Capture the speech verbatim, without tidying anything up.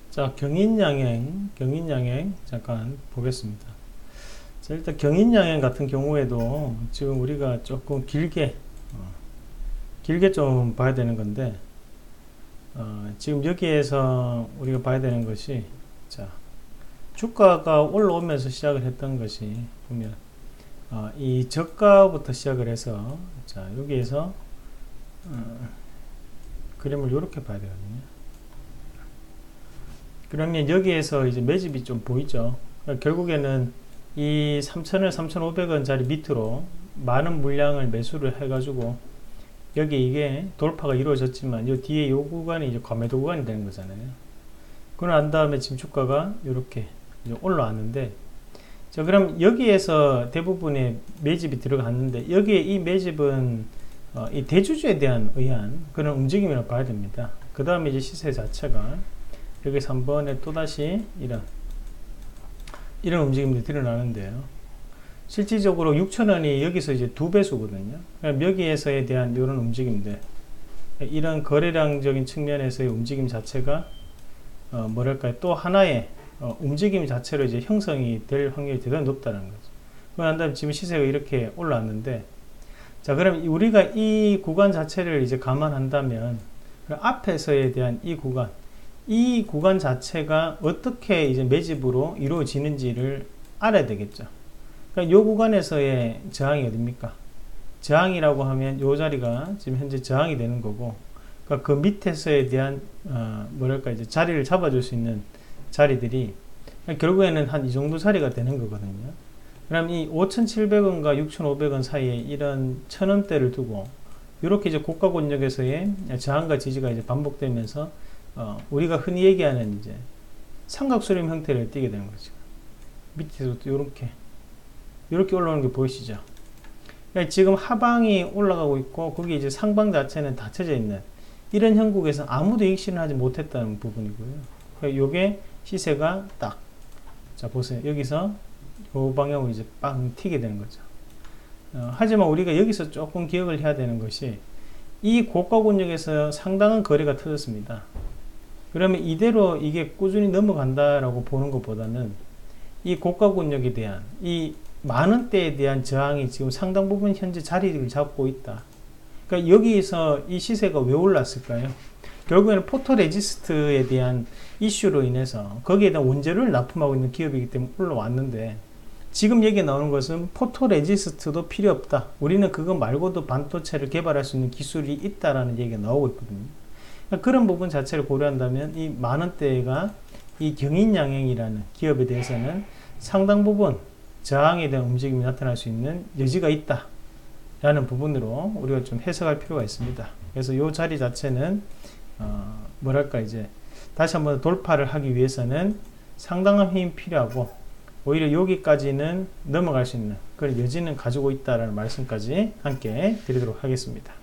자, 경인양행, 경인양행 잠깐 보겠습니다. 자, 일단 경인양행 같은 경우에도 지금 우리가 조금 길게 어, 길게 좀 봐야 되는 건데, 어, 지금 여기에서 우리가 봐야 되는 것이, 자, 주가가 올라오면서 시작을 했던 것이 보면 어, 이 저가부터 시작을 해서, 자, 여기에서 어, 그림을 이렇게 봐야 되거든요. 그러면 여기에서 이제 매집이 좀 보이죠. 그러니까 결국에는 이 삼천원, 삼천오백 원짜리 밑으로 많은 물량을 매수를 해가지고 여기 이게 돌파가 이루어졌지만 이 뒤에 이 구간이 이제 과매도 구간이 되는 거잖아요. 그러고 난 다음에 지금 주가가 이렇게 이제 올라왔는데, 자, 그럼 여기에서 대부분의 매집이 들어갔는데, 여기에 이 매집은 어, 이 대주주에 대한 의한 그런 움직임이라고 봐야 됩니다. 그 다음에 이제 시세 자체가 여기서 한 번에 또다시 이런 이런 움직임들이 드러나는데요. 실질적으로 육천 원이 여기서 이제 두 배수거든요. 그러니까 여기에서에 대한 이런 움직임들, 이런 거래량적인 측면에서의 움직임 자체가 어 뭐랄까요, 또 하나의 어 움직임 자체로 이제 형성이 될 확률이 대단히 높다는 거죠. 그러고 난 다음에 지금 시세가 이렇게 올라왔는데, 자, 그럼 우리가 이 구간 자체를 이제 감안한다면 앞에서에 대한 이 구간, 이 구간 자체가 어떻게 이제 매집으로 이루어지는지를 알아야 되겠죠. 그러니까 이 구간에서의 저항이 어딥니까? 저항이라고 하면 이 자리가 지금 현재 저항이 되는 거고, 그러니까 그 밑에서에 대한 어 뭐랄까 이제 자리를 잡아줄 수 있는 자리들이 결국에는 한 이 정도 자리가 되는 거거든요. 그럼 이 오천칠백 원과 육천오백 원 사이에 이런 천 원대를 두고 이렇게 이제 고가 권역에서의 저항과 지지가 이제 반복되면서 어, 우리가 흔히 얘기하는 이제 삼각수렴 형태를 띠게 되는 거죠. 밑에서도 이렇게 이렇게 올라오는 게 보이시죠? 그러니까 지금 하방이 올라가고 있고 거기 이제 상방 자체는 닫혀져 있는 이런 형국에서 아무도 이익 실현하지 못했다는 부분이고요. 그러니까 요게 시세가 딱, 자 보세요, 여기서 요 방향으로 이제 빵 튀게 되는 거죠. 어, 하지만 우리가 여기서 조금 기억을 해야 되는 것이, 이 고가 권역에서 상당한 거래가 터졌습니다. 그러면 이대로 이게 꾸준히 넘어간다라고 보는 것보다는 이 고가 권역에 대한 이 만원대에 대한 저항이 지금 상당 부분 현재 자리를 잡고 있다. 그러니까 여기서 이 시세가 왜 올랐을까요? 결국에는 포토레지스트에 대한 이슈로 인해서 거기에 대한 원재료를 납품하고 있는 기업이기 때문에 올라왔는데, 지금 얘기 나오는 것은 포토레지스트도 필요 없다, 우리는 그거 말고도 반도체를 개발할 수 있는 기술이 있다라는 얘기가 나오고 있거든요. 그러니까 그런 부분 자체를 고려한다면 이 만원대가 이 경인양행이라는 기업에 대해서는 상당 부분 저항에 대한 움직임이 나타날 수 있는 여지가 있다 라는 부분으로 우리가 좀 해석할 필요가 있습니다. 그래서 이 자리 자체는 어 뭐랄까 이제 다시 한번 돌파를 하기 위해서는 상당한 힘이 필요하고, 오히려 여기까지는 넘어갈 수 있는 그런 여지는 가지고 있다라는 말씀까지 함께 드리도록 하겠습니다.